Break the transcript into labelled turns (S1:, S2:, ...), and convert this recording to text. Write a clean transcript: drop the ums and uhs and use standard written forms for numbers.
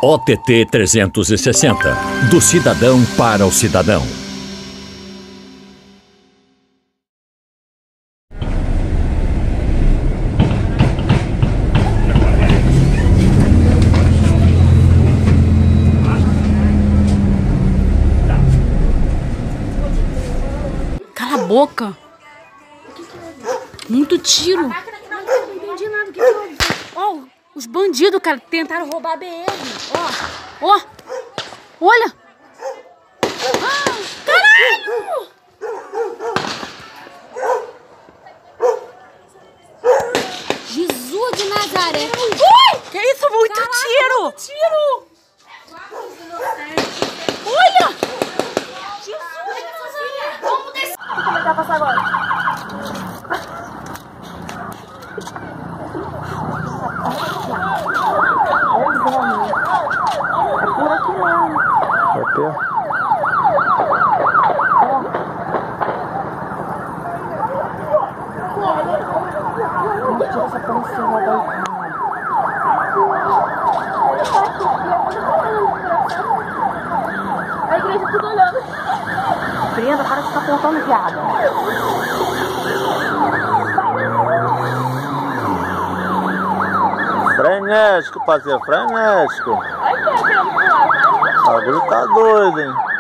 S1: OTT 360, do cidadão para o cidadão.
S2: Cala a boca! Muito tiro!
S3: Não entendi nada, o que houve?
S2: Ó, os bandidos, cara, tentaram roubar a BR. Ó, olha! Ah, caralho!
S3: Jesus de Nazaré!
S2: Ui! Que isso? Muito tiro!
S3: Muito tiro!
S2: Olha!
S3: Jesus! Vamos descer! Como é que vai passar agora? A igreja tudo olhando.
S2: Brenda, para de ficar apontando, viada.
S4: Frenético, parceiro, frenético.
S3: Ai, que é,
S4: O bagulho tá doido, hein?